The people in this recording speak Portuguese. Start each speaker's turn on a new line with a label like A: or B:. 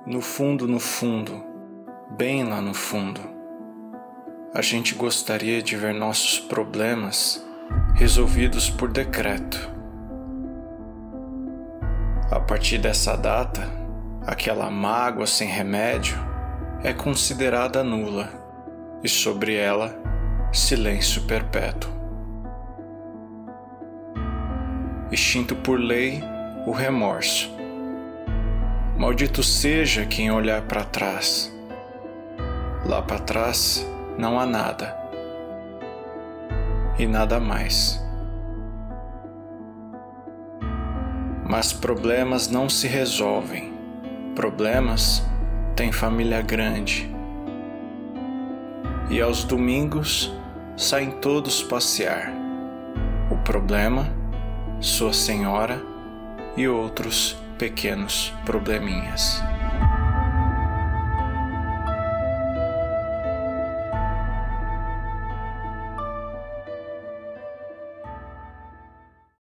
A: No fundo, bem lá no fundo, a gente gostaria de ver nossos problemas resolvidos por decreto. A partir dessa data, aquela mágoa sem remédio é considerada nula e sobre ela, silêncio perpétuo. Extinto por lei o remorso. Maldito seja quem olhar para trás. Lá para trás não há nada. E nada mais. Mas problemas não se resolvem. Problemas têm família grande. E aos domingos saem todos passear. O problema, sua senhora e outros pequenos probleminhas.